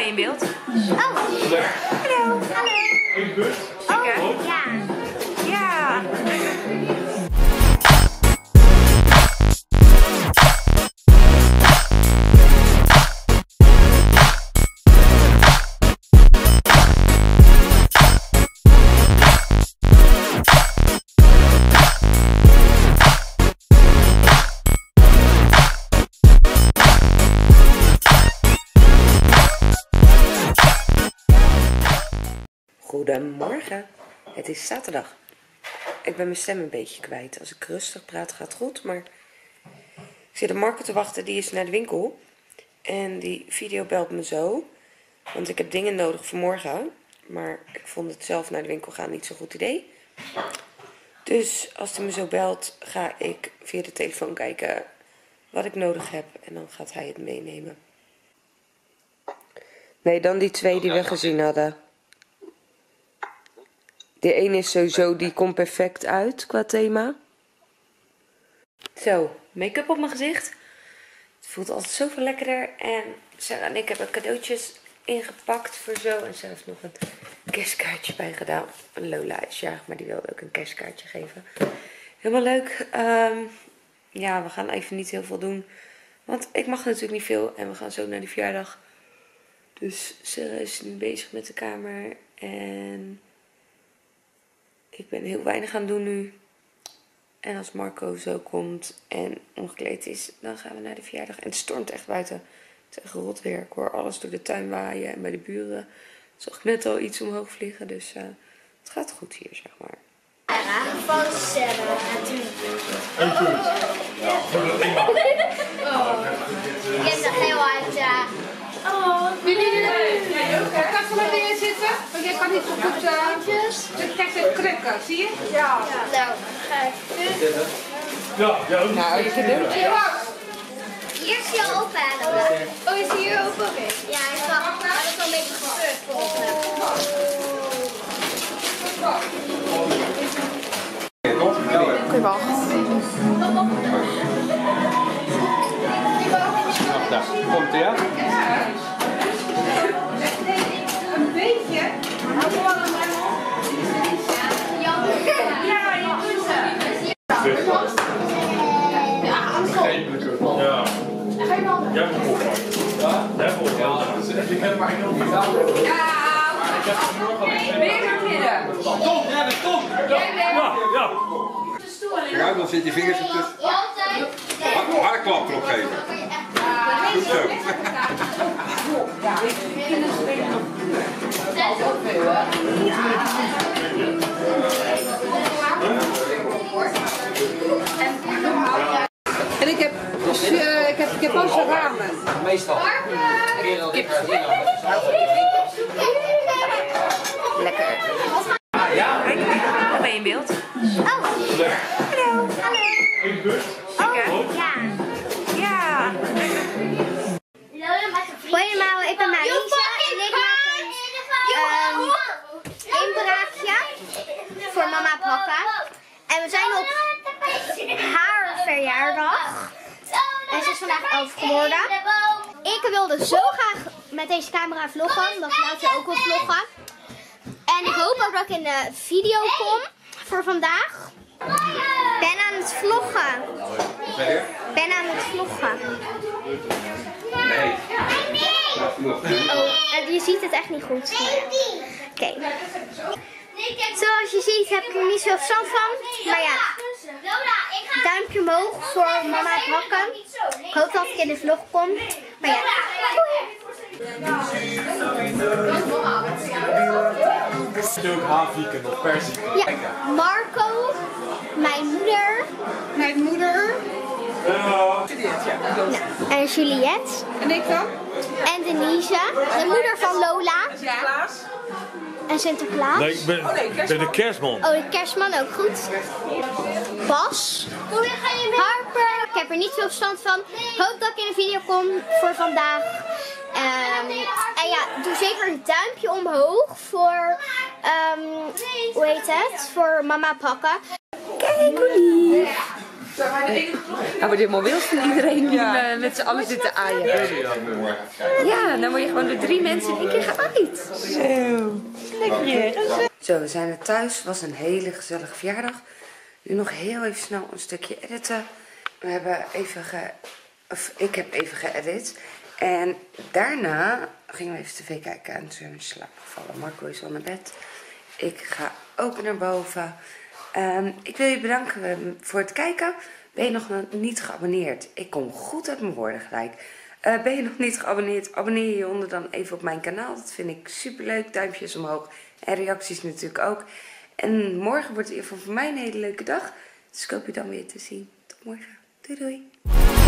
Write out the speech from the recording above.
je in beeld? Oh. Hallo. Hallo. Oh, ja. Ja. Goedemorgen, het is zaterdag. Ik ben mijn stem een beetje kwijt. Als ik rustig praat gaat het goed, maar ik zit op Marco te wachten, die is naar de winkel. En die video belt me zo, want ik heb dingen nodig voor morgen. Maar ik vond het zelf naar de winkel gaan niet zo'n goed idee. Dus als hij me zo belt, ga ik via de telefoon kijken wat ik nodig heb. En dan gaat hij het meenemen. Nee, dan die twee die we gezien hadden. De ene is sowieso, die komt perfect uit qua thema. Zo, make-up op mijn gezicht. Het voelt altijd zoveel lekkerder. En Sarah en ik hebben cadeautjes ingepakt voor zo. En ze heeft nog een kerstkaartje bij gedaan. Lola is jarig, maar die wilde ook een kerstkaartje geven. Helemaal leuk. Ja, we gaan even niet heel veel doen. Want ik mag natuurlijk niet veel. En we gaan zo naar de verjaardag. Dus Sarah is nu bezig met de kamer. En ik ben heel weinig aan het doen nu. En als Marco zo komt en omgekleed is, dan gaan we naar de verjaardag. En het stormt echt buiten. Het is echt rot weer. Ik hoor alles door de tuin waaien. En bij de buren zag ik net al iets omhoog vliegen. Dus het gaat goed hier, zeg maar. Van Sarah, natuurlijk. En goed. Ik heb er heel hard, ja. Willen jullie er kan maar weer zitten? Want jij kan niet zo goed. Ik krijg het krukken, zie je? Ja. Nou, ga even. Ja, ook. Nou, je cadeautje. Hier is hij al ophalen. Oh, is hij hier open? Oké. Ja, hij is al een beetje gebeurd voor ons. Goeiedag. Daar komt hij, ja? Een beetje. Ja. Jij hebt hem opgepakt. Jij hebt hem opgepakt. Ik heb maar heel veel gedaan. Ik heb vanmorgen al Weer naar midden. Tom, ja, dat Tom. Ja. Ja, dan zit je vingers ertussen. Haarklap erop geven. Goed zo. En ik heb Japanse ramen. Meestal. Lekker. Ja. Kijk, dan ben je in beeld. Oh. Hallo. In de bus. Oh, ja. Ja. Goedemorgen, ik ben Marisa en ik maak een inbraakje voor mama en papa. En we zijn op haar verjaardag. En ze is vandaag 11 geworden. Ik wilde zo graag met deze camera vloggen, omdat ik later ook wil vloggen. En ik hoop ook dat ik in de video kom voor vandaag. Ik ben aan het vloggen. Ben aan het vloggen. Nee. Oh, en je ziet het echt niet goed. Oké. Zoals je ziet heb ik er niet veel verstand van. Maar ja, duimpje omhoog voor mama en pakken. Ik hoop dat ik in de vlog kom. Maar ja. Stuk haviken of persie. Ja, Marco, mijn moeder. Mijn moeder. En Juliette. En ik dan? En Denise, de moeder van Lola. Ja. En Sinterklaas. Nee, ik ben de kerstman. Oh, de kerstman ook goed. Bas. Harper. Ik heb er niet veel verstand van. Ik hoop dat ik in een video kom voor vandaag. En ja, doe zeker een duimpje omhoog voor, hoe heet het? Voor mama pakken. Kijk hoe lief. Hij wordt helemaal wild van iedereen die met z'n allen zitten aaien. Ja, dan word je gewoon door 3 mensen in één keer geaaid. Zo, lekker. Zo, we zijn er thuis. Het was een hele gezellige verjaardag. Nu nog heel even snel een stukje editen. We hebben even ik heb even geëdit. En daarna gingen we even tv kijken en toen zijn we in slaap gevallen. Marco is al naar bed. Ik ga ook naar boven. Ik wil je bedanken voor het kijken. Ben je nog niet geabonneerd? Ik kom goed uit mijn woorden gelijk. Ben je nog niet geabonneerd? Abonneer je onder dan even op mijn kanaal. Dat vind ik super leuk. Duimpjes omhoog. En reacties natuurlijk ook. En morgen wordt het in ieder geval voor mij een hele leuke dag. Dus ik hoop je dan weer te zien. Tot morgen. Doei doei.